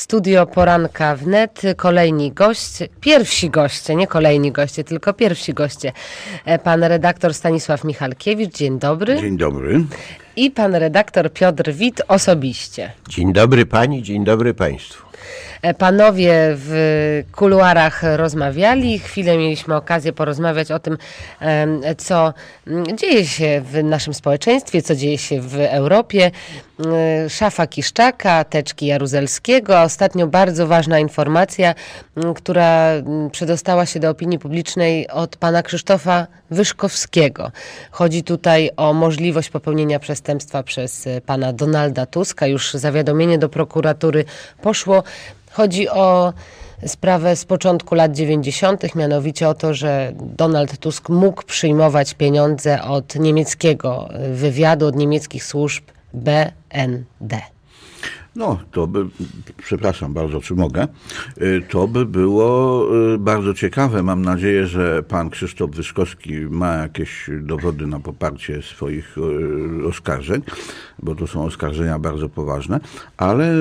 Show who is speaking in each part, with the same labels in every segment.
Speaker 1: Studio Poranka Wnet, kolejni goście, pierwsi goście, nie kolejni goście, tylko pierwsi goście. Pan redaktor Stanisław Michalkiewicz, dzień dobry.
Speaker 2: Dzień dobry.
Speaker 1: I pan redaktor Piotr Wit osobiście.
Speaker 3: Dzień dobry pani, dzień dobry państwu.
Speaker 1: Panowie w kuluarach rozmawiali, chwilę mieliśmy okazję porozmawiać o tym, co dzieje się w naszym społeczeństwie, co dzieje się w Europie. Szafa Kiszczaka, teczki Jaruzelskiego, a ostatnio bardzo ważna informacja, która przedostała się do opinii publicznej od pana Krzysztofa Wyszkowskiego. Chodzi tutaj o możliwość popełnienia przestępstwa przez pana Donalda Tuska. Już zawiadomienie do prokuratury poszło. Chodzi o sprawę z początku lat 90., mianowicie o to, że Donald Tusk mógł przyjmować pieniądze od niemieckiego wywiadu, od niemieckich służb BND.
Speaker 2: No, to by, przepraszam bardzo, czy mogę, to by było bardzo ciekawe. Mam nadzieję, że pan Krzysztof Wyszkowski ma jakieś dowody na poparcie swoich oskarżeń, bo to są oskarżenia bardzo poważne, ale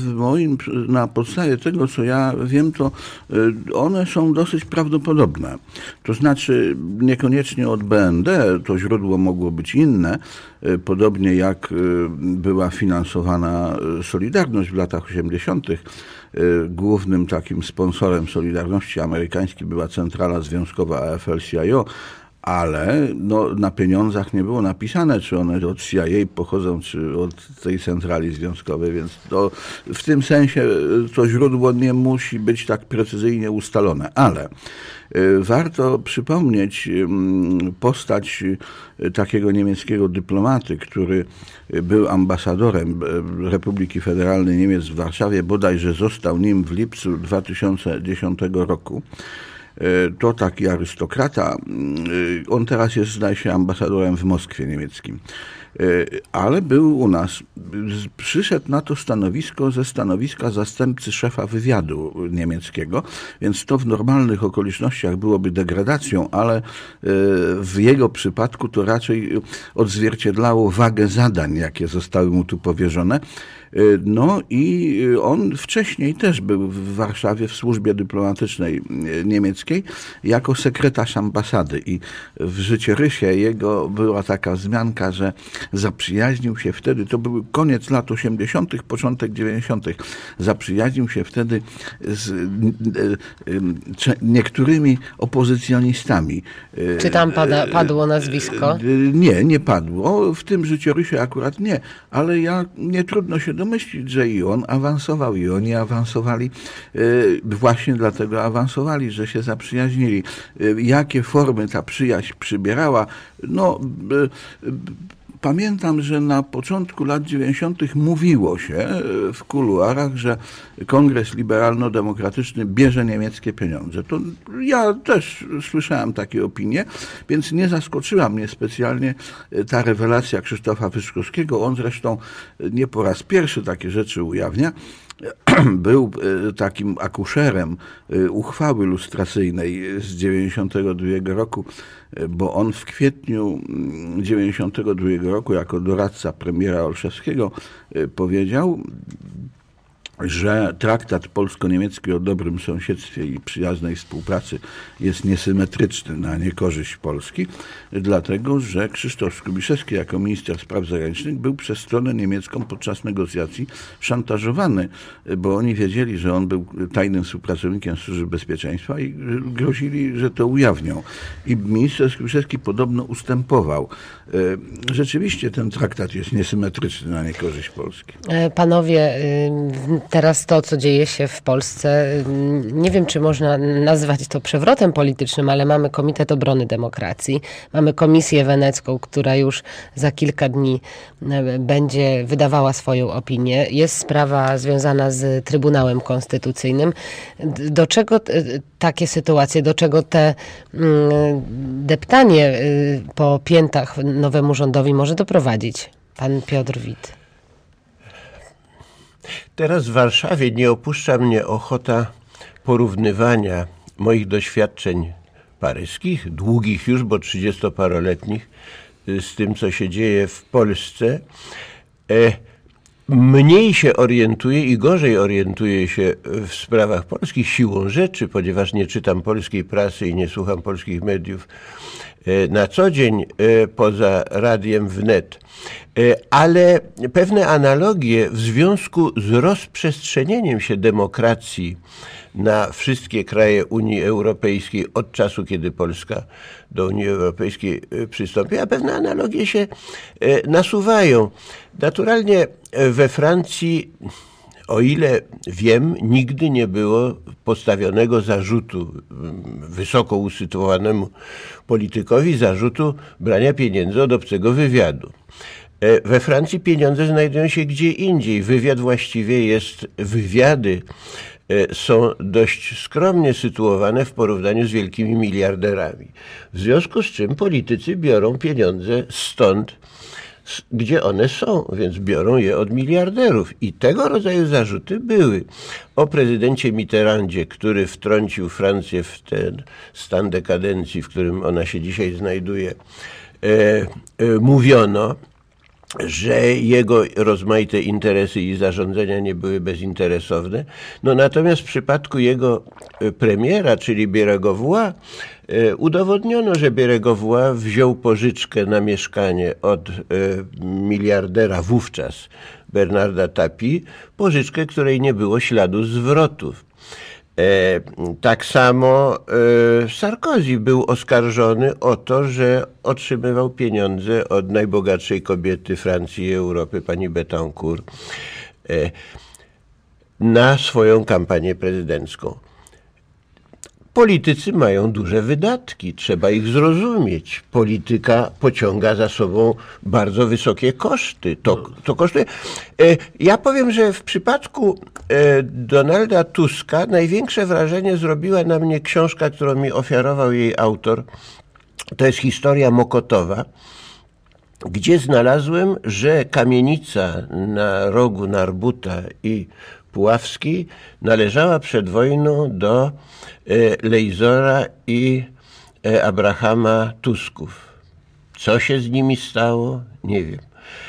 Speaker 2: na podstawie tego, co ja wiem, to one są dosyć prawdopodobne. To znaczy niekoniecznie od BND, to źródło mogło być inne, podobnie jak była finansowana Solidarność w latach 80. Głównym takim sponsorem Solidarności amerykańskiej była centrala związkowa AFL-CIO, ale no, na pieniądzach nie było napisane, czy one od CIA pochodzą, czy od tej centrali związkowej, więc to, w tym sensie to źródło nie musi być tak precyzyjnie ustalone, ale warto przypomnieć postać takiego niemieckiego dyplomaty, który był ambasadorem Republiki Federalnej Niemiec w Warszawie, bodajże został nim w lipcu 2010 roku. To taki arystokrata, on teraz jest, zdaje się, ambasadorem w Moskwie niemieckim, ale był u nas, przyszedł na to stanowisko ze stanowiska zastępcy szefa wywiadu niemieckiego, więc to w normalnych okolicznościach byłoby degradacją, ale w jego przypadku to raczej odzwierciedlało wagę zadań, jakie zostały mu tu powierzone. No i on wcześniej też był w Warszawie w służbie dyplomatycznej niemieckiej jako sekretarz ambasady i w życiorysie jego była taka wzmianka, że zaprzyjaźnił się wtedy, to był koniec lat 80., początek 90., zaprzyjaźnił się wtedy z niektórymi opozycjonistami.
Speaker 1: Czy tam padło nazwisko?
Speaker 2: Nie padło, w tym życiorysie akurat nie, ale nie trudno się domyślić, że i on awansował, i oni awansowali. Właśnie dlatego awansowali, że się zaprzyjaźnili. Jakie formy ta przyjaźń przybierała? No, pamiętam, że na początku lat 90. mówiło się w kuluarach, że Kongres Liberalno-Demokratyczny bierze niemieckie pieniądze. To ja też słyszałem takie opinie, więc nie zaskoczyła mnie specjalnie ta rewelacja Krzysztofa Wyszkowskiego. On zresztą nie po raz pierwszy takie rzeczy ujawnia. Był takim akuszerem uchwały lustracyjnej z 92 roku, bo on w kwietniu 92 roku jako doradca premiera Olszewskiego powiedział, że traktat polsko-niemiecki o dobrym sąsiedztwie i przyjaznej współpracy jest niesymetryczny na niekorzyść Polski, dlatego że Krzysztof Skubiszewski jako minister spraw zagranicznych był przez stronę niemiecką podczas negocjacji szantażowany, bo oni wiedzieli, że on był tajnym współpracownikiem Służby Bezpieczeństwa i grozili, że to ujawnią. I minister Skubiszewski podobno ustępował. Rzeczywiście ten traktat jest niesymetryczny na niekorzyść Polski.
Speaker 1: Panowie, teraz to, co dzieje się w Polsce, nie wiem, czy można nazwać to przewrotem politycznym, ale mamy Komitet Obrony Demokracji, mamy Komisję Wenecką, która już za kilka dni będzie wydawała swoją opinię. Jest sprawa związana z Trybunałem Konstytucyjnym. Do czego takie sytuacje, do czego te deptanie po piętach nowemu rządowi może doprowadzić? Pan Piotr Wit.
Speaker 3: Teraz w Warszawie nie opuszcza mnie ochota porównywania moich doświadczeń paryskich, długich już, bo 30-paroletnich, z tym, co się dzieje w Polsce. mniej się orientuje i gorzej orientuje się w sprawach polskich siłą rzeczy, ponieważ nie czytam polskiej prasy i nie słucham polskich mediów na co dzień poza radiem wnet. Ale pewne analogie w związku z rozprzestrzenieniem się demokracji na wszystkie kraje Unii Europejskiej od czasu, kiedy Polska do Unii Europejskiej przystąpiła, pewne analogie się nasuwają. Naturalnie we Francji, o ile wiem, nigdy nie było postawionego zarzutu wysoko usytuowanemu politykowi, zarzutu brania pieniędzy od obcego wywiadu. We Francji pieniądze znajdują się gdzie indziej. Wywiady są dość skromnie sytuowane w porównaniu z wielkimi miliarderami. W związku z czym politycy biorą pieniądze stąd, gdzie one są, więc biorą je od miliarderów. I tego rodzaju zarzuty były. O prezydencie Mitterrandzie, który wtrącił Francję w ten stan dekadencji, w którym ona się dzisiaj znajduje, mówiono, że jego rozmaite interesy i zarządzenia nie były bezinteresowne. No natomiast w przypadku jego premiera, czyli Bérégovoy, udowodniono, że Bérégovoy wziął pożyczkę na mieszkanie od miliardera wówczas Bernarda Tapie, pożyczkę, której nie było śladu zwrotów. Tak samo Sarkozy był oskarżony o to, że otrzymywał pieniądze od najbogatszej kobiety Francji i Europy, pani Bettencourt, na swoją kampanię prezydencką. Politycy mają duże wydatki, trzeba ich zrozumieć. Polityka pociąga za sobą bardzo wysokie koszty. To kosztuje. Ja powiem, że w przypadku Donalda Tuska największe wrażenie zrobiła na mnie książka, którą mi ofiarował jej autor. To jest historia Mokotowa, gdzie znalazłem, że kamienica na rogu Narbuta i Puławskiej należała przed wojną do Lejzora i Abrahama Tusków. Co się z nimi stało? Nie wiem.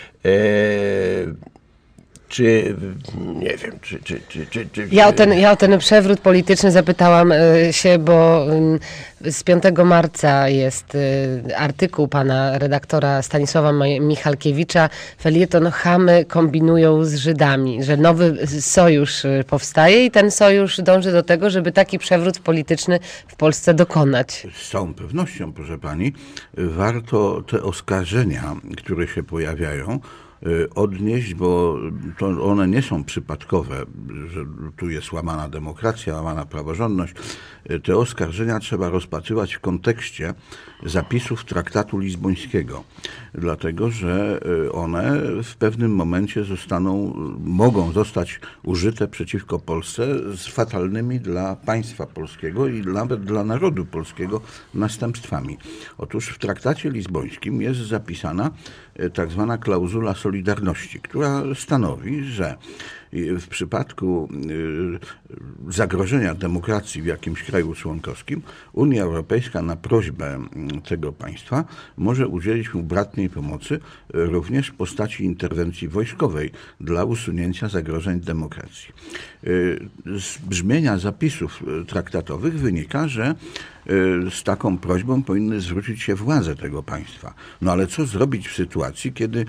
Speaker 1: Ja o ten przewrót polityczny zapytałam się, bo z 5 marca jest artykuł pana redaktora Stanisława Michalkiewicza, felieton Chamy kombinują z Żydami, że nowy sojusz powstaje i ten sojusz dąży do tego, żeby taki przewrót polityczny w Polsce dokonać.
Speaker 2: Z całą pewnością, proszę pani, warto te oskarżenia, które się pojawiają, odnieść, bo to one nie są przypadkowe, że tu jest łamana demokracja, łamana praworządność. Te oskarżenia trzeba rozpatrywać w kontekście zapisów traktatu lizbońskiego, dlatego że one w pewnym momencie mogą zostać użyte przeciwko Polsce z fatalnymi dla państwa polskiego i nawet dla narodu polskiego następstwami. Otóż w traktacie lizbońskim jest zapisana tak zwana klauzula solidarności, która stanowi, że w przypadku zagrożenia demokracji w jakimś kraju członkowskim Unia Europejska na prośbę tego państwa może udzielić mu bratniej pomocy również w postaci interwencji wojskowej dla usunięcia zagrożeń demokracji. Z brzmienia zapisów traktatowych wynika, że z taką prośbą powinny zwrócić się władze tego państwa. No ale co zrobić w sytuacji, kiedy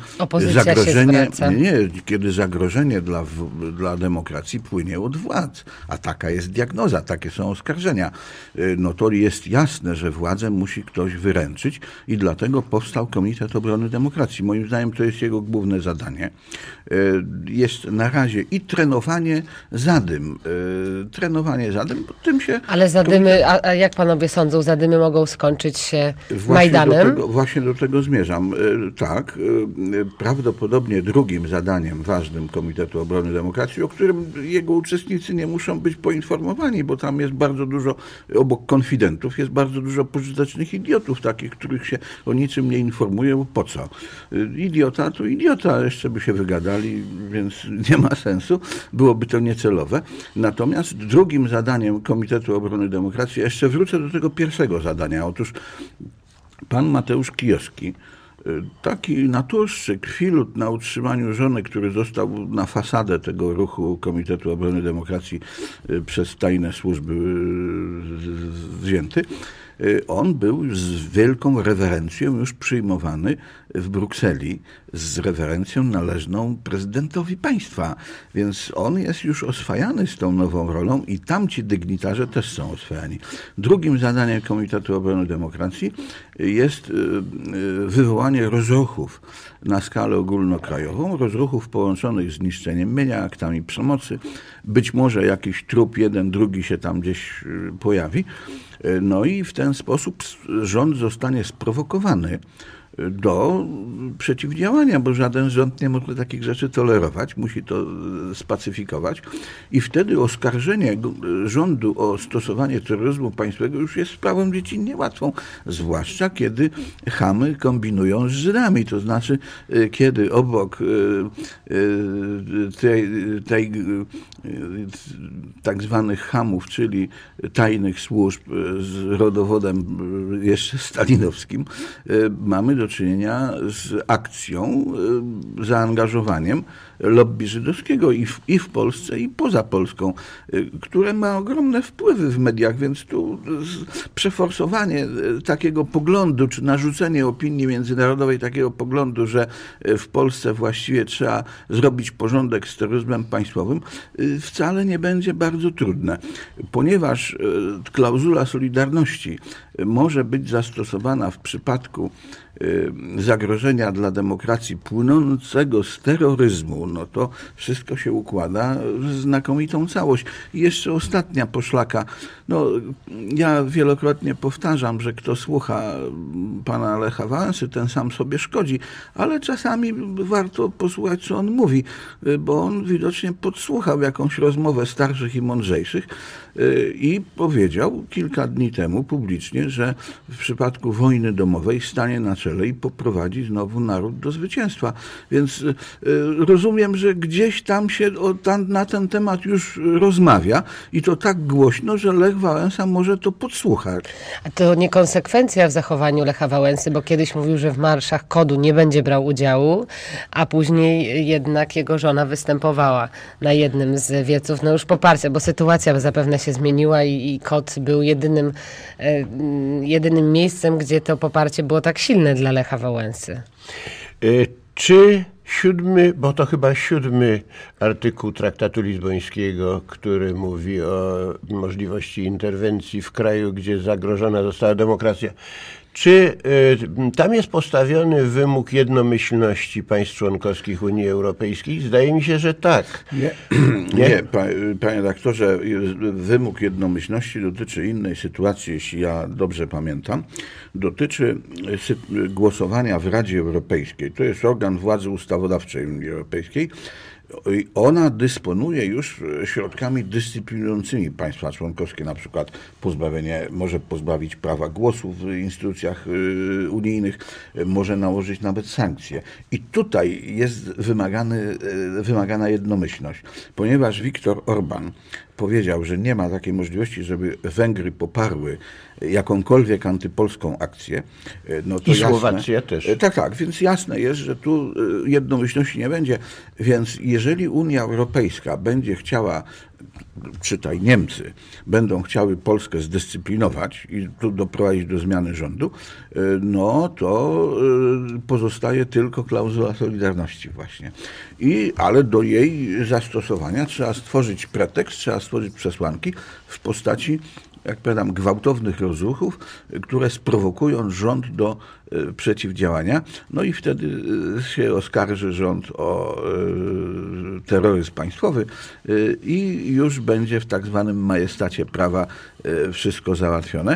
Speaker 2: kiedy zagrożenie dla demokracji płynie od władz, a taka jest diagnoza, takie są oskarżenia. No to jest jasne, że władzę musi ktoś wyręczyć i dlatego powstał Komitet Obrony Demokracji. Moim zdaniem to jest jego główne zadanie. Jest na razie i trenowanie zadym. Bo tym się...
Speaker 1: Ale zadymy, a jak panowie sądzą, zadymy mogą skończyć się Majdanem?
Speaker 2: Właśnie do tego zmierzam. Tak, prawdopodobnie drugim zadaniem ważnym Komitetu Obrony Demokracji, o którym jego uczestnicy nie muszą być poinformowani, bo tam jest bardzo dużo, obok konfidentów, jest bardzo dużo pożytecznych idiotów, takich, których się o niczym nie informuje, bo po co? Idiota to idiota, jeszcze by się wygadali, więc nie ma sensu, byłoby to niecelowe. Natomiast drugim zadaniem Komitetu Obrony Demokracji, jeszcze wrócę do tego pierwszego zadania. Otóż pan Mateusz Kijowski Taki naturszczyk, filut na utrzymaniu żony, który został na fasadę tego ruchu Komitetu Obrony Demokracji przez tajne służby wzięty, on był z wielką rewerencją już przyjmowany w Brukseli, z rewerencją należną prezydentowi państwa. Więc on jest już oswajany z tą nową rolą i tamci dygnitarze też są oswajani. Drugim zadaniem Komitetu Obrony Demokracji jest wywołanie rozruchów na skalę ogólnokrajową, rozruchów połączonych z niszczeniem mienia, aktami przemocy. Być może jakiś trup, jeden, drugi się tam gdzieś pojawi. No i w ten sposób rząd zostanie sprowokowany do przeciwdziałania, bo żaden rząd nie może takich rzeczy tolerować, musi to spacyfikować i wtedy oskarżenie rządu o stosowanie terroryzmu państwowego już jest sprawą dziecinnie łatwą, zwłaszcza kiedy chamy kombinują z Żydami, to znaczy kiedy obok tej tak zwanych chamów, czyli tajnych służb z rodowodem jeszcze stalinowskim, mamy do czynienia z akcją, zaangażowaniem lobby żydowskiego i w Polsce, i poza Polską, które ma ogromne wpływy w mediach, więc tu przeforsowanie takiego poglądu, czy narzucenie opinii międzynarodowej takiego poglądu, że w Polsce właściwie trzeba zrobić porządek z terroryzmem państwowym, wcale nie będzie bardzo trudne, ponieważ klauzula solidarności może być zastosowana w przypadku zagrożenia dla demokracji płynącego z terroryzmu, no to wszystko się układa w znakomitą całość. I jeszcze ostatnia poszlaka. No, ja wielokrotnie powtarzam, że kto słucha pana Lecha Wałęsy, ten sam sobie szkodzi, ale czasami warto posłuchać, co on mówi, bo on widocznie podsłuchał jakąś rozmowę starszych i mądrzejszych i powiedział kilka dni temu publicznie, że w przypadku wojny domowej stanie na czele i poprowadzi znowu naród do zwycięstwa. Więc rozumiem, że gdzieś tam się na ten temat już rozmawia i to tak głośno, że Lech Wałęsa może to podsłuchać.
Speaker 1: A to niekonsekwencja w zachowaniu Lecha Wałęsy, bo kiedyś mówił, że w marszach KOD-u nie będzie brał udziału, a później jednak jego żona występowała na jednym z wieców, no już poparcia, bo sytuacja zapewne się zmieniła i KOD był jedynym miejscem, gdzie to poparcie było tak silne dla Lecha Wałęsy.
Speaker 3: Czy bo to chyba 7 artykuł Traktatu Lizbońskiego, który mówi o możliwości interwencji w kraju, gdzie zagrożona została demokracja. Czy tam jest postawiony wymóg jednomyślności państw członkowskich Unii Europejskiej? Zdaje mi się, że tak.
Speaker 2: Nie, panie redaktorze, wymóg jednomyślności dotyczy innej sytuacji, jeśli ja dobrze pamiętam. Dotyczy głosowania w Radzie Europejskiej. To jest organ władzy ustawodawczej Unii Europejskiej. Ona dysponuje już środkami dyscyplinującymi państwa członkowskie, na przykład może pozbawić prawa głosu w instytucjach unijnych, może nałożyć nawet sankcje. I tutaj jest wymagana jednomyślność, ponieważ Viktor Orbán powiedział, że nie ma takiej możliwości, żeby Węgry poparły jakąkolwiek antypolską akcję. No to
Speaker 3: i Słowacja też.
Speaker 2: Tak, więc jasne jest, że tu jednomyślności nie będzie. Więc jeżeli Unia Europejska będzie chciała, czytaj Niemcy, będą chciały Polskę zdyscyplinować i tu doprowadzić do zmiany rządu, no to pozostaje tylko klauzula solidarności właśnie. Ale do jej zastosowania trzeba stworzyć pretekst, trzeba stworzyć przesłanki w postaci, jak powiadam, gwałtownych rozruchów, które sprowokują rząd do przeciwdziałania. No i wtedy się oskarży rząd o terroryzm państwowy i już będzie w tak zwanym majestacie prawa wszystko załatwione.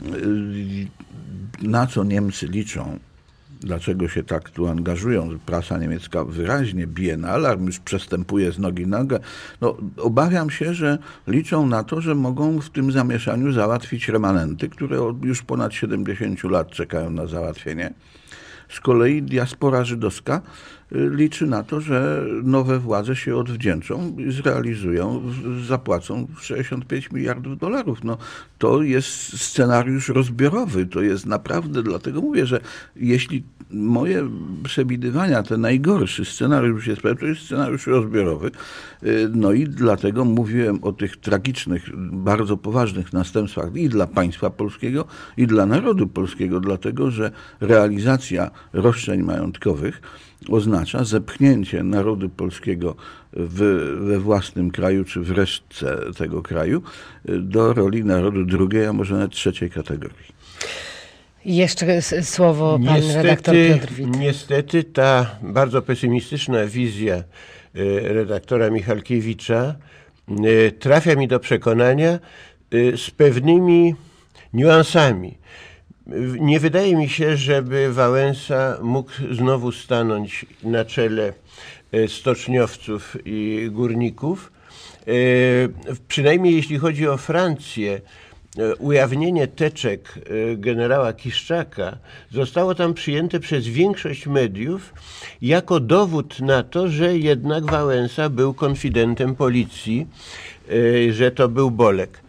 Speaker 2: Na co Niemcy liczą? Dlaczego się tak tu angażują? Prasa niemiecka wyraźnie bije na alarm, już przestępuje z nogi na nogę. No, obawiam się, że liczą na to, że mogą w tym zamieszaniu załatwić remanenty, które od już ponad 70 lat czekają na załatwienie. Z kolei diaspora żydowska liczy na to, że nowe władze się odwdzięczą i zrealizują, zapłacą 65 miliardów dolarów. No, to jest scenariusz rozbiorowy, to jest naprawdę, dlatego mówię, że jeśli moje przewidywania, ten najgorszy scenariusz się spełni, to jest scenariusz rozbiorowy. No i dlatego mówiłem o tych tragicznych, bardzo poważnych następstwach i dla państwa polskiego, i dla narodu polskiego, dlatego że realizacja roszczeń majątkowych oznacza zepchnięcie narodu polskiego we własnym kraju, czy w resztce tego kraju, do roli narodu drugiej, a może nawet trzeciej kategorii.
Speaker 1: Jeszcze słowo pan redaktor Piotr Wit.
Speaker 3: Niestety ta bardzo pesymistyczna wizja redaktora Michalkiewicza trafia mi do przekonania z pewnymi niuansami. Nie wydaje mi się, żeby Wałęsa mógł znowu stanąć na czele stoczniowców i górników. Przynajmniej jeśli chodzi o Francję, ujawnienie teczek generała Kiszczaka zostało tam przyjęte przez większość mediów jako dowód na to, że jednak Wałęsa był konfidentem policji, że to był Bolek.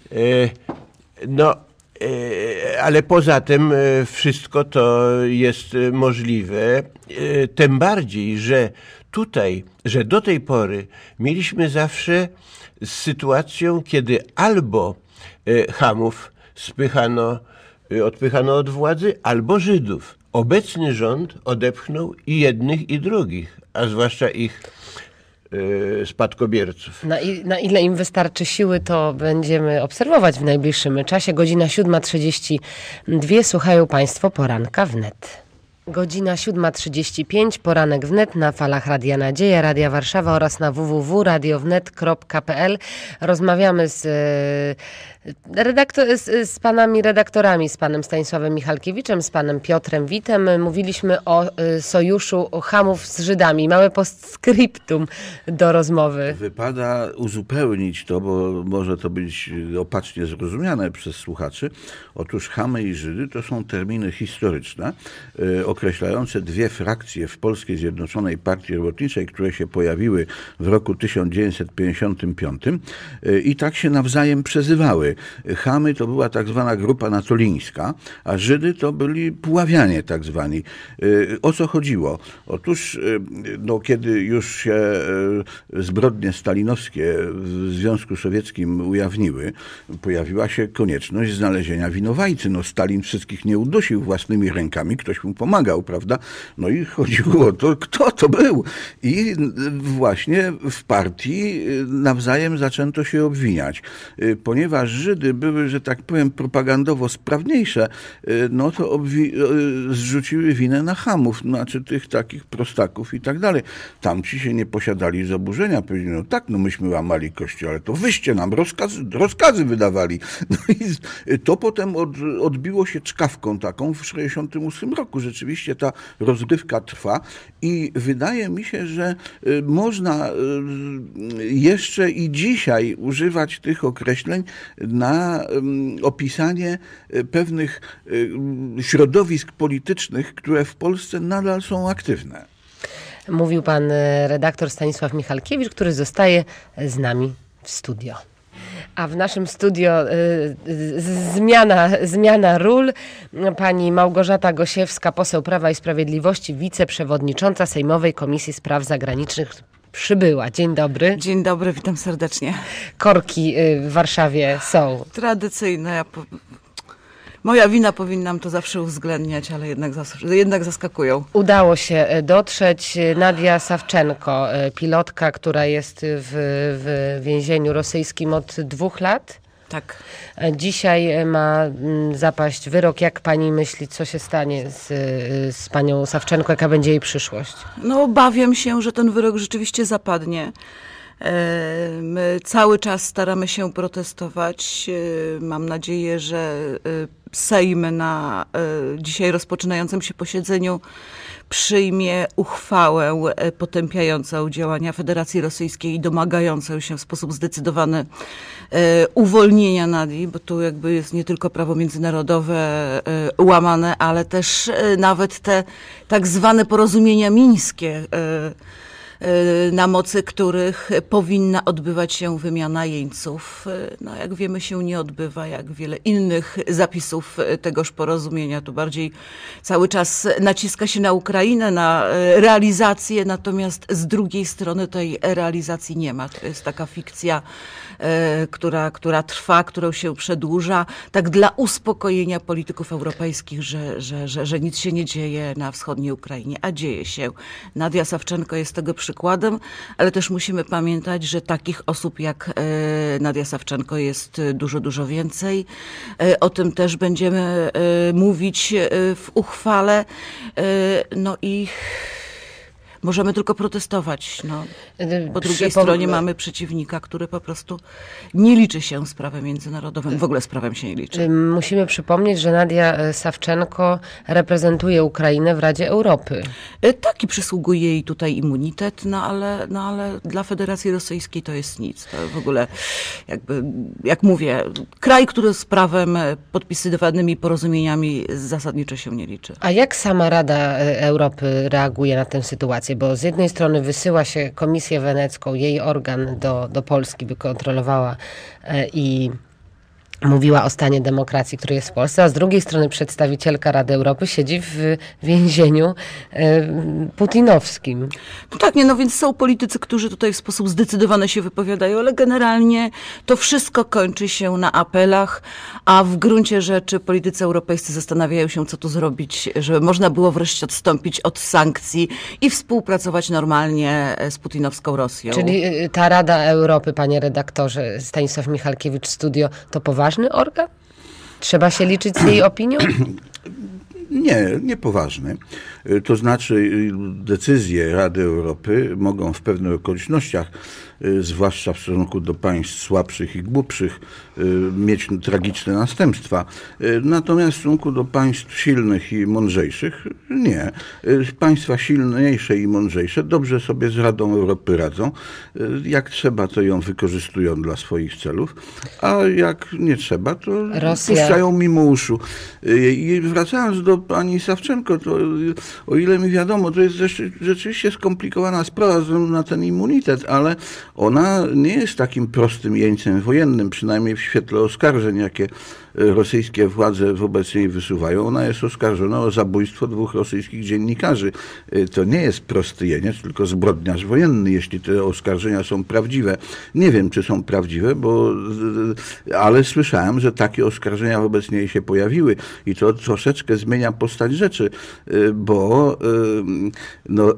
Speaker 3: Ale poza tym wszystko to jest możliwe, tym bardziej, że do tej pory mieliśmy zawsze sytuację, kiedy albo Chamów odpychano od władzy, albo Żydów. Obecny rząd odepchnął i jednych, i drugich, a zwłaszcza ich spadkobierców.
Speaker 1: Na ile im wystarczy siły, to będziemy obserwować w najbliższym czasie. Godzina 7:32. Słuchają Państwo Poranka Wnet. Godzina 7:35, Poranek Wnet na falach Radia Nadzieja, Radia Warszawa oraz na www.radiownet.pl. Rozmawiamy z panami redaktorami, z panem Stanisławem Michalkiewiczem, z panem Piotrem Witem. Mówiliśmy o sojuszu Chamów z Żydami. Małe postscriptum do rozmowy.
Speaker 2: Wypada uzupełnić to, bo może to być opacznie zrozumiane przez słuchaczy. Otóż Chamy i Żydy to są terminy historyczne, określające dwie frakcje w Polskiej Zjednoczonej Partii Robotniczej, które się pojawiły w roku 1955 i tak się nawzajem przezywały. Chamy to była tak zwana grupa natolińska, a Żydy to byli Puławianie tak zwani. O co chodziło? Otóż kiedy już się zbrodnie stalinowskie w Związku Sowieckim ujawniły, pojawiła się konieczność znalezienia winowajcy. Stalin wszystkich nie udusił własnymi rękami, ktoś mu pomagał, prawda? No i chodziło o to, kto to był. I właśnie w partii nawzajem zaczęto się obwiniać. Ponieważ Żydy były, że tak powiem, propagandowo sprawniejsze, to zrzuciły winę na Chamów, znaczy tych takich prostaków i tak dalej. Tamci się nie posiadali z oburzenia. Powiedzieli, myśmy łamali kościół, ale to wyście nam rozkazy wydawali. No i to potem odbiło się czkawką taką w 1968 roku. Rzeczywiście ta rozgrywka trwa i wydaje mi się, że można jeszcze i dzisiaj używać tych określeń na opisanie pewnych środowisk politycznych, które w Polsce nadal są aktywne.
Speaker 1: Mówił pan redaktor Stanisław Michalkiewicz, który zostaje z nami w studio. A w naszym studio zmiana ról. Pani Małgorzata Gosiewska, poseł Prawa i Sprawiedliwości, wiceprzewodnicząca Sejmowej Komisji Spraw Zagranicznych przybyła. Dzień dobry.
Speaker 4: Dzień dobry, witam serdecznie.
Speaker 1: Korki w Warszawie są.
Speaker 4: Tradycyjne. Moja wina, powinnam to zawsze uwzględniać, ale jednak zaskakują.
Speaker 1: Udało się dotrzeć. Nadia Sawczenko, pilotka, która jest w więzieniu rosyjskim od 2 lat.
Speaker 4: Tak.
Speaker 1: Dzisiaj ma zapaść wyrok. Jak pani myśli, co się stanie z panią Sawczenko? Jaka będzie jej przyszłość?
Speaker 4: Obawiam się, że ten wyrok rzeczywiście zapadnie. My cały czas staramy się protestować. Mam nadzieję, że Sejm na dzisiaj rozpoczynającym się posiedzeniu przyjmie uchwałę potępiającą działania Federacji Rosyjskiej i domagającą się w sposób zdecydowany uwolnienia Nadii, bo tu jakby jest nie tylko prawo międzynarodowe łamane, ale też nawet te tak zwane porozumienia mińskie, na mocy których powinna odbywać się wymiana jeńców. No, jak wiemy, się nie odbywa, jak wiele innych zapisów tegoż porozumienia. Tu bardziej cały czas naciska się na Ukrainę, na realizację, natomiast z drugiej strony tej realizacji nie ma. To jest taka fikcja, która trwa, którą się przedłuża, tak dla uspokojenia polityków europejskich, że nic się nie dzieje na wschodniej Ukrainie, a dzieje się. Nadia Sawczenko jest tego przykładem, ale też musimy pamiętać, że takich osób jak Nadia Sawczenko jest dużo, dużo więcej. O tym też będziemy mówić w uchwale. No i możemy tylko protestować. No. Po drugiej stronie mamy przeciwnika, który po prostu nie liczy się z prawem międzynarodowym. W ogóle z prawem się nie liczy.
Speaker 1: Musimy przypomnieć, że Nadia Sawczenko reprezentuje Ukrainę w Radzie Europy.
Speaker 4: Tak, i przysługuje jej tutaj immunitet, no ale dla Federacji Rosyjskiej to jest nic. To w ogóle, jakby, jak mówię, kraj, który z prawem, podpisywanymi porozumieniami zasadniczo się nie liczy.
Speaker 1: A jak sama Rada Europy reaguje na tę sytuację? Bo z jednej strony wysyła się Komisję Wenecką, jej organ do Polski, by kontrolowała i mówiła o stanie demokracji, który jest w Polsce, a z drugiej strony przedstawicielka Rady Europy siedzi w więzieniu putinowskim.
Speaker 4: No tak, nie, no więc są politycy, którzy tutaj w sposób zdecydowany się wypowiadają, ale generalnie to wszystko kończy się na apelach, a w gruncie rzeczy politycy europejscy zastanawiają się, co tu zrobić, żeby można było wreszcie odstąpić od sankcji i współpracować normalnie z putinowską Rosją.
Speaker 1: Czyli ta Rada Europy, panie redaktorze, Stanisław Michalkiewicz, Studio, to poważny organ? Trzeba się liczyć z jej opinią?
Speaker 2: Nie poważny. To znaczy decyzje Rady Europy mogą w pewnych okolicznościach, zwłaszcza w stosunku do państw słabszych i głupszych, mieć tragiczne następstwa. Natomiast w stosunku do państw silnych i mądrzejszych nie. Państwa silniejsze i mądrzejsze dobrze sobie z Radą Europy radzą. Jak trzeba, to ją wykorzystują dla swoich celów, a jak nie trzeba, to puszczają mimo uszu. I wracając do pani Sawczenko, to o ile mi wiadomo, to jest rzeczywiście skomplikowana sprawa ze względu na ten immunitet, ale ona nie jest takim prostym jeńcem wojennym, przynajmniej w świetle oskarżeń, jakie rosyjskie władze wobec niej wysuwają. Ona jest oskarżona o zabójstwo 2 rosyjskich dziennikarzy. To nie jest prosty jeniec, tylko zbrodniarz wojenny, jeśli te oskarżenia są prawdziwe. Nie wiem, czy są prawdziwe, ale słyszałem, że takie oskarżenia wobec niej się pojawiły i to troszeczkę zmienia postać rzeczy, bo no,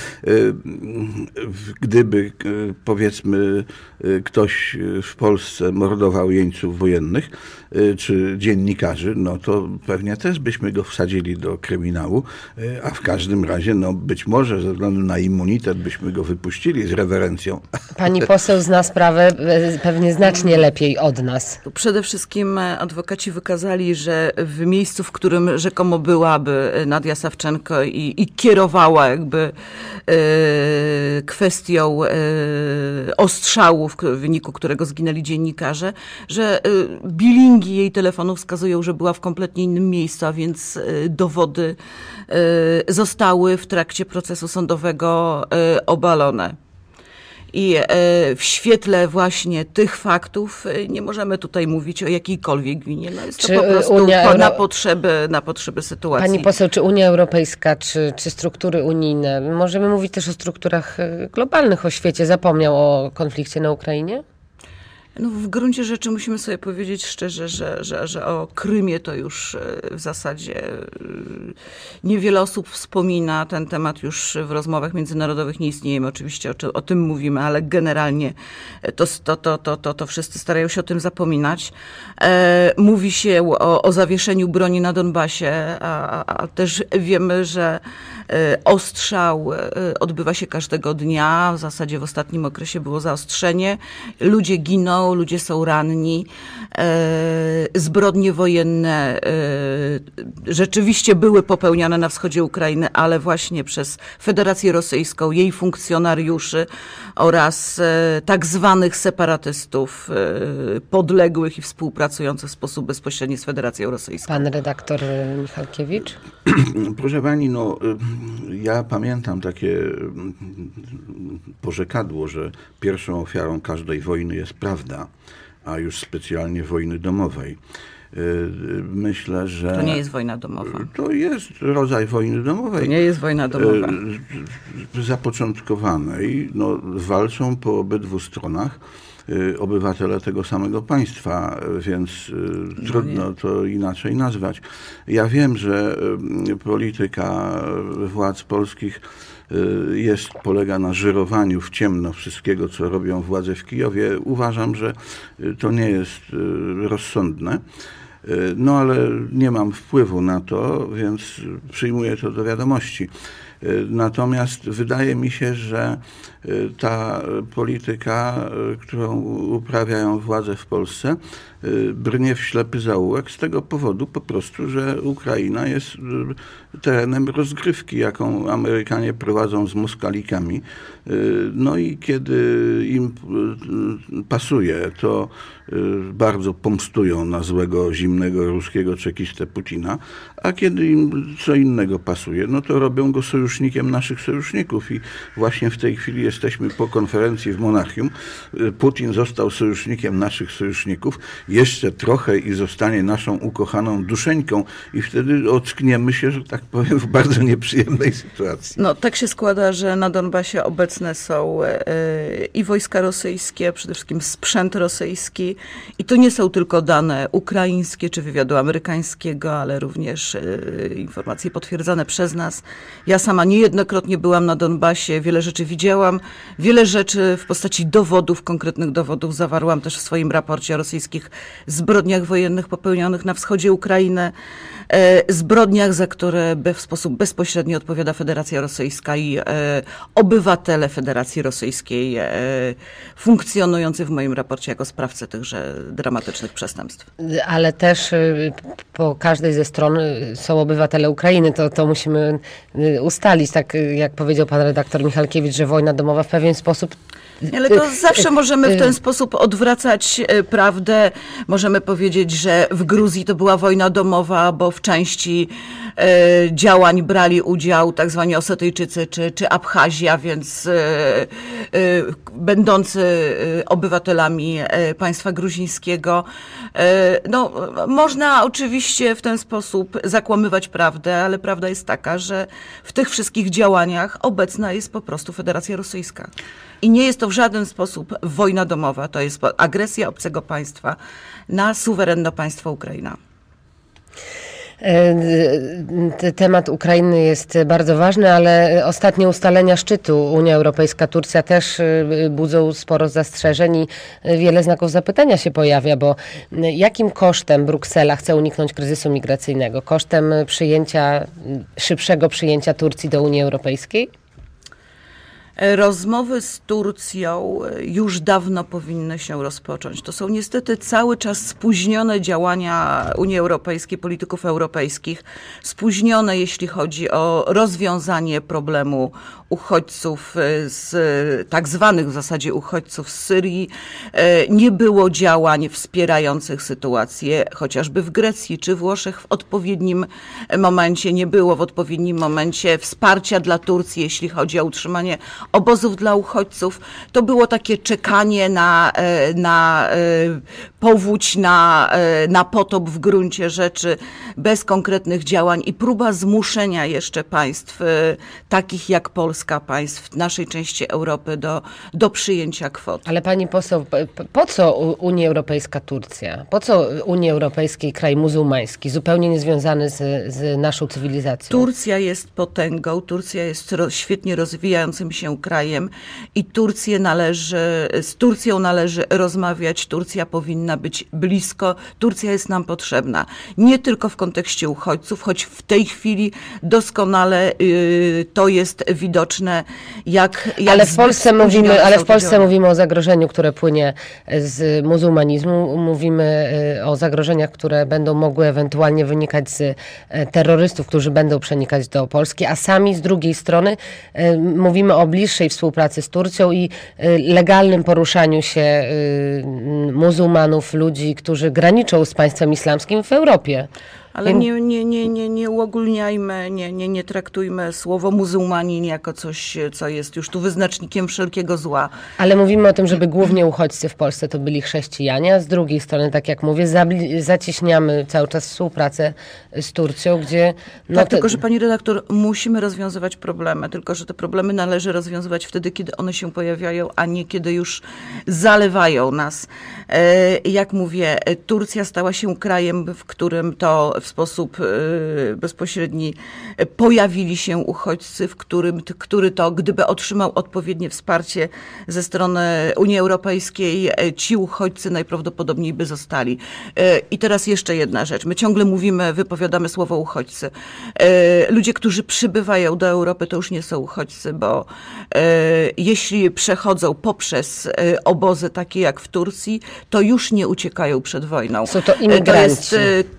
Speaker 2: gdyby, powiedzmy, ktoś w Polsce mordował jeńców wojennych, czy dziennikarzy, no to pewnie też byśmy go wsadzili do kryminału, a w każdym razie, no być może ze względu na immunitet byśmy go wypuścili z rewerencją.
Speaker 1: Pani poseł zna sprawę pewnie znacznie lepiej od nas.
Speaker 4: Przede wszystkim adwokaci wykazali, że w miejscu, w którym rzekomo byłaby Nadia Sawczenko i kierowała jakby kwestią ostrzału, w wyniku którego zginęli dziennikarze, że bilingi jej telefonu wskazują, że była w kompletnie innym miejscu, a więc dowody zostały w trakcie procesu sądowego obalone. I w świetle właśnie tych faktów nie możemy tutaj mówić o jakiejkolwiek winie. No jest to po prostu na potrzeby sytuacji.
Speaker 1: Pani poseł, czy Unia Europejska, czy struktury unijne, możemy mówić też o strukturach globalnych, o świecie, zapomniał o konflikcie na Ukrainie?
Speaker 4: No w gruncie rzeczy musimy sobie powiedzieć szczerze, że o Krymie to już w zasadzie niewiele osób wspomina. Ten temat już w rozmowach międzynarodowych nie istnieje. My oczywiście o tym mówimy, ale generalnie to wszyscy starają się o tym zapominać. Mówi się o zawieszeniu broni na Donbasie, a też wiemy, że Ostrzał odbywa się każdego dnia, w zasadzie w ostatnim okresie było zaostrzenie. Ludzie giną, ludzie są ranni. Zbrodnie wojenne rzeczywiście były popełniane na wschodzie Ukrainy, ale właśnie przez Federację Rosyjską, jej funkcjonariuszy oraz tak zwanych separatystów podległych i współpracujących w sposób bezpośredni z Federacją Rosyjską.
Speaker 1: Pan redaktor Michalkiewicz?
Speaker 2: Proszę pani, no ja pamiętam takie porzekadło, że pierwszą ofiarą każdej wojny jest prawda, a już specjalnie wojny domowej. Myślę, że...
Speaker 4: To nie jest wojna domowa.
Speaker 2: To jest rodzaj wojny domowej.
Speaker 4: To nie jest wojna domowa.
Speaker 2: Zapoczątkowanej, no, walczą po obydwu stronach obywatele tego samego państwa, więc trudno to inaczej nazwać. Ja wiem, że polityka władz polskich polega na żyrowaniu w ciemno wszystkiego, co robią władze w Kijowie. Uważam, że to nie jest rozsądne. No ale nie mam wpływu na to, więc przyjmuję to do wiadomości. Natomiast wydaje mi się, że ta polityka, którą uprawiają władze w Polsce, brnie w ślepy zaułek z tego powodu po prostu, że Ukraina jest terenem rozgrywki, jaką Amerykanie prowadzą z Moskalikami. No i kiedy im pasuje, to bardzo pomstują na złego, zimnego ruskiego czekistę Putina, a kiedy im co innego pasuje, no to robią go sojusznikiem naszych sojuszników i właśnie w tej chwili jesteśmy po konferencji w Monachium. Putin został sojusznikiem naszych sojuszników, jeszcze trochę i zostanie naszą ukochaną duszeńką i wtedy ockniemy się, że tak powiem, w bardzo nieprzyjemnej sytuacji.
Speaker 4: No tak się składa, że na Donbasie obecne są i wojska rosyjskie, przede wszystkim sprzęt rosyjski i to nie są tylko dane ukraińskie czy wywiadu amerykańskiego, ale również informacje potwierdzane przez nas. Ja sama niejednokrotnie byłam na Donbasie, wiele rzeczy widziałam, wiele rzeczy w postaci dowodów, konkretnych dowodów zawarłam też w swoim raporcie o rosyjskich zbrodniach wojennych popełnionych na wschodzie Ukrainy, zbrodniach, za które w sposób bezpośredni odpowiada Federacja Rosyjska i obywatele Federacji Rosyjskiej funkcjonujący w moim raporcie jako sprawcy tychże dramatycznych przestępstw.
Speaker 1: Ale też po każdej ze stron są obywatele Ukrainy. To musimy ustalić, tak jak powiedział pan redaktor Michalkiewicz, że wojna domowa w pewien sposób...
Speaker 4: Ale to zawsze możemy w ten sposób odwracać prawdę. Możemy powiedzieć, że w Gruzji to była wojna domowa, bo w części działań brali udział tak zwani Osetyjczycy czy Abchazja, więc będący obywatelami państwa gruzińskiego. No, można oczywiście w ten sposób zakłamywać prawdę, ale prawda jest taka, że w tych wszystkich działaniach obecna jest po prostu Federacja Rosyjska. I nie jest to w żaden sposób wojna domowa, to jest agresja obcego państwa na suwerenne państwo Ukraina.
Speaker 1: Temat Ukrainy jest bardzo ważny, ale ostatnie ustalenia szczytu Unia Europejska-Turcja też budzą sporo zastrzeżeń i wiele znaków zapytania się pojawia, bo jakim kosztem Bruksela chce uniknąć kryzysu migracyjnego? Kosztem szybszego przyjęcia Turcji do Unii Europejskiej?
Speaker 4: Rozmowy z Turcją już dawno powinny się rozpocząć. To są niestety cały czas spóźnione działania Unii Europejskiej, polityków europejskich. Spóźnione, jeśli chodzi o rozwiązanie problemu uchodźców, tak zwanych w zasadzie uchodźców z Syrii. Nie było działań wspierających sytuację, chociażby w Grecji czy Włoszech w odpowiednim momencie. Nie było w odpowiednim momencie wsparcia dla Turcji, jeśli chodzi o utrzymanie obozów dla uchodźców. To było takie czekanie na powódź, na potop w gruncie rzeczy, bez konkretnych działań i próba zmuszenia jeszcze państw takich jak Polska członkowska państw naszej części Europy do przyjęcia kwot.
Speaker 1: Ale pani poseł, po co Unii Europejska Turcja? Po co Unii Europejskiej kraj muzułmański, zupełnie niezwiązany z naszą cywilizacją?
Speaker 4: Turcja jest potęgą, Turcja jest świetnie rozwijającym się krajem i z Turcją należy rozmawiać, Turcja powinna być blisko, Turcja jest nam potrzebna. Nie tylko w kontekście uchodźców, choć w tej chwili doskonale to jest widoczne,
Speaker 1: Ale w Polsce mówimy o zagrożeniu, które płynie z muzułmanizmu. Mówimy o zagrożeniach, które będą mogły ewentualnie wynikać z terrorystów, którzy będą przenikać do Polski, a sami z drugiej strony mówimy o bliższej współpracy z Turcją i legalnym poruszaniu się muzułmanów, ludzi, którzy graniczą z państwem islamskim w Europie.
Speaker 4: Ale nie uogólniajmy, nie traktujmy słowo muzułmanin jako coś, co jest już tu wyznacznikiem wszelkiego zła.
Speaker 1: Ale mówimy o tym, żeby głównie uchodźcy w Polsce to byli chrześcijanie, a z drugiej strony, tak jak mówię, zacieśniamy cały czas współpracę z Turcją, gdzie...
Speaker 4: Tylko że pani redaktor, musimy rozwiązywać problemy, tylko że te problemy należy rozwiązywać wtedy, kiedy one się pojawiają, a nie kiedy już zalewają nas. Jak mówię, Turcja stała się krajem, w którym to w sposób bezpośredni pojawili się uchodźcy, który to, gdyby otrzymał odpowiednie wsparcie ze strony Unii Europejskiej, ci uchodźcy najprawdopodobniej by zostali. I teraz jeszcze jedna rzecz. My ciągle wypowiadamy słowo uchodźcy. Ludzie, którzy przybywają do Europy, to już nie są uchodźcy, bo jeśli przechodzą poprzez obozy takie jak w Turcji, to już nie uciekają przed wojną.
Speaker 1: Są to imigranci.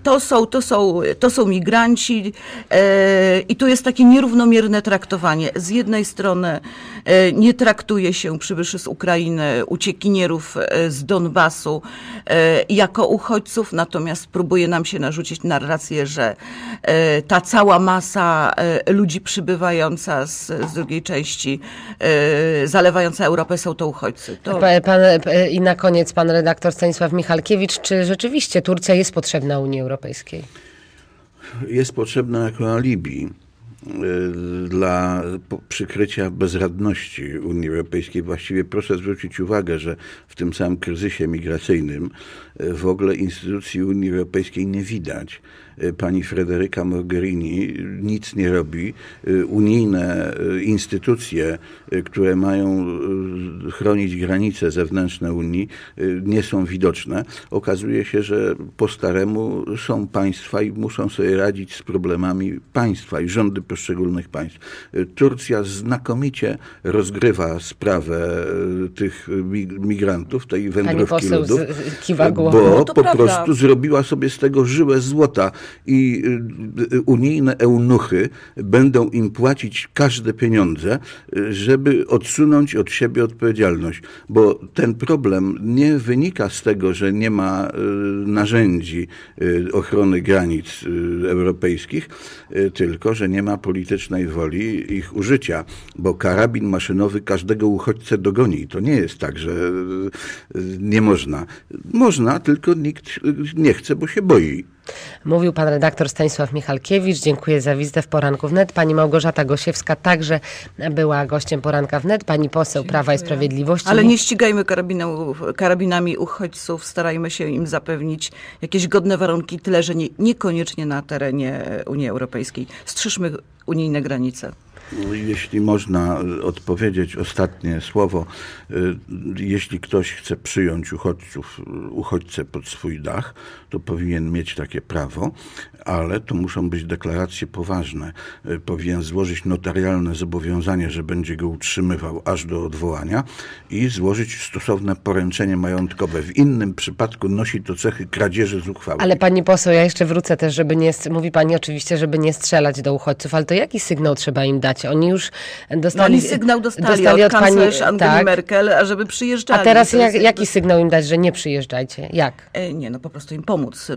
Speaker 4: To są migranci i tu jest takie nierównomierne traktowanie. Z jednej strony nie traktuje się przybyszy z Ukrainy, uciekinierów z Donbasu jako uchodźców, natomiast próbuje nam się narzucić narrację, że ta cała masa ludzi przybywająca z drugiej części, zalewająca Europę, są to uchodźcy.
Speaker 1: I na koniec pan redaktor Stanisław Michalkiewicz, czy rzeczywiście Turcja jest potrzebna Unii Europejskiej?
Speaker 2: Jest potrzebna jako alibi dla przykrycia bezradności Unii Europejskiej. Właściwie proszę zwrócić uwagę, że w tym samym kryzysie migracyjnym w ogóle instytucji Unii Europejskiej nie widać. Pani Federica Mogherini nic nie robi. Unijne instytucje, które mają chronić granice zewnętrzne Unii, nie są widoczne. Okazuje się, że po staremu są państwa i muszą sobie radzić z problemami państwa i rządy poszczególnych państw. Turcja znakomicie rozgrywa sprawę tych migrantów, tej wędrówki ludów, bo po prostu zrobiła sobie z tego żyłę złota i unijne eunuchy będą im płacić każde pieniądze, żeby odsunąć od siebie odpowiedzialność. Bo ten problem nie wynika z tego, że nie ma narzędzi ochrony granic europejskich, tylko że nie ma politycznej woli ich użycia, bo karabin maszynowy każdego uchodźcę dogoni. To nie jest tak, że nie można. Można, tylko nikt nie chce, bo się boi.
Speaker 1: Mówił pan redaktor Stanisław Michalkiewicz. Dziękuję za wizytę w Poranku Wnet. Pani Małgorzata Gosiewska także była gościem Poranka Wnet. Pani poseł Prawa i Sprawiedliwości.
Speaker 4: Ale nie ścigajmy karabinami uchodźców. Starajmy się im zapewnić jakieś godne warunki, tyle że niekoniecznie na terenie Unii Europejskiej. Strzeżmy unijne granice.
Speaker 2: Jeśli można odpowiedzieć ostatnie słowo, jeśli ktoś chce przyjąć uchodźcę pod swój dach, to powinien mieć takie prawo, ale to muszą być deklaracje poważne. Powinien złożyć notarialne zobowiązanie, że będzie go utrzymywał aż do odwołania i złożyć stosowne poręczenie majątkowe. W innym przypadku nosi to cechy kradzieży zuchwałej.
Speaker 1: Ale pani poseł, ja jeszcze wrócę też, mówi pani oczywiście, żeby nie strzelać do uchodźców, ale to jaki sygnał trzeba im dać? Oni już dostali...
Speaker 4: Oni sygnał dostali od kanclerz Angeli Merkel, ażeby przyjeżdżali.
Speaker 1: A teraz jaki sygnał im dać, że nie przyjeżdżajcie? Jak?
Speaker 4: Po prostu im pomóc.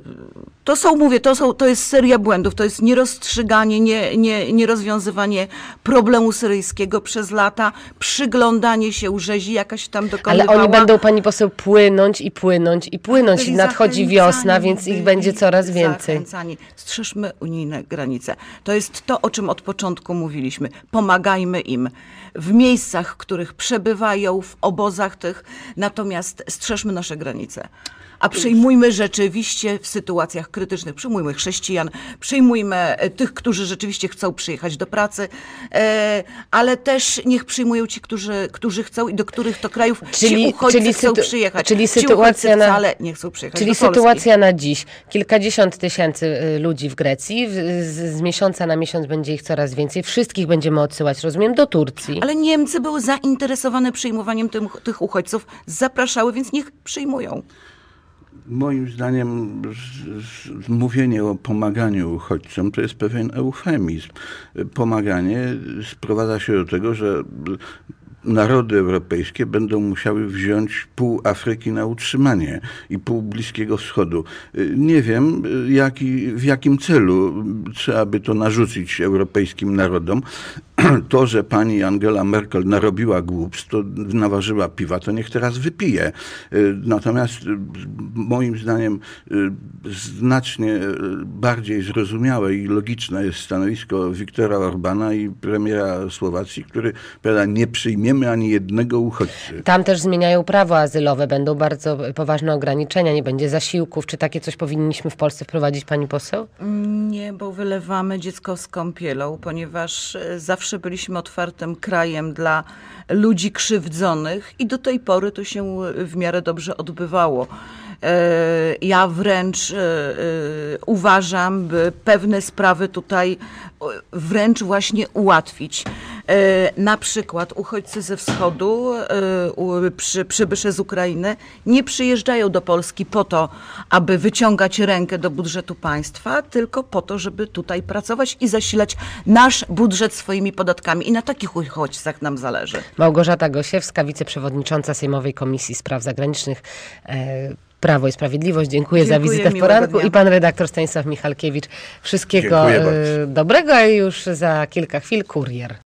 Speaker 4: To jest seria błędów, to jest nierozstrzyganie, nierozwiązywanie problemu syryjskiego przez lata, przyglądanie się rzezi, jakaś tam dokonywała.
Speaker 1: Ale oni będą, pani poseł, płynąć. Nadchodzi wiosna, więc ich będzie coraz więcej.
Speaker 4: Strzeżmy unijne granice. To jest to, o czym od początku mówiliśmy. Pomagajmy im w miejscach, w których przebywają, w obozach tych, natomiast strzeżmy nasze granice. A przyjmujmy rzeczywiście w sytuacjach krytycznych, przyjmujmy chrześcijan, przyjmujmy tych, którzy rzeczywiście chcą przyjechać do pracy, ale też niech przyjmują ci, którzy chcą i do których to krajów ci uchodźcy chcą przyjechać.
Speaker 1: Czyli
Speaker 4: ci
Speaker 1: sytuacja
Speaker 4: uchodźcy wcale nie chcą przyjechać
Speaker 1: Czyli
Speaker 4: do Polski.
Speaker 1: sytuacja na dziś. Kilkadziesiąt tysięcy ludzi w Grecji. Z miesiąca na miesiąc będzie ich coraz więcej. Wszystkich będziemy odsyłać, rozumiem, do Turcji.
Speaker 4: Ale Niemcy były zainteresowane przyjmowaniem tych uchodźców, zapraszały, więc niech przyjmują.
Speaker 2: Moim zdaniem mówienie o pomaganiu uchodźcom to jest pewien eufemizm. Pomaganie sprowadza się do tego, że narody europejskie będą musiały wziąć pół Afryki na utrzymanie i pół Bliskiego Wschodu. Nie wiem, w jakim celu trzeba by to narzucić europejskim narodom. To, że pani Angela Merkel narobiła głupstw, to naważyła piwa, to niech teraz wypije. Natomiast moim zdaniem znacznie bardziej zrozumiałe i logiczne jest stanowisko Viktora Orbana i premiera Słowacji, który powiada, nie przyjmiemy ani jednego uchodźcy.
Speaker 1: Tam też zmieniają prawo azylowe, będą bardzo poważne ograniczenia, nie będzie zasiłków. Czy takie coś powinniśmy w Polsce wprowadzić, pani poseł?
Speaker 4: Nie, bo wylewamy dziecko z kąpielą, ponieważ zawsze byliśmy otwartym krajem dla ludzi krzywdzonych i do tej pory to się w miarę dobrze odbywało. Ja wręcz uważam, by pewne sprawy tutaj wręcz właśnie ułatwić. Na przykład uchodźcy ze wschodu, przybysze z Ukrainy nie przyjeżdżają do Polski po to, aby wyciągać rękę do budżetu państwa, tylko po to, żeby tutaj pracować i zasilać nasz budżet swoimi podatkami. I na takich uchodźcach nam zależy.
Speaker 1: Małgorzata Gosiewska, wiceprzewodnicząca Sejmowej Komisji Spraw Zagranicznych, Prawo i Sprawiedliwość. Dziękuję za wizytę w poranku. I pan redaktor Stanisław Michalkiewicz. Wszystkiego dobrego, a już za kilka chwil kurier.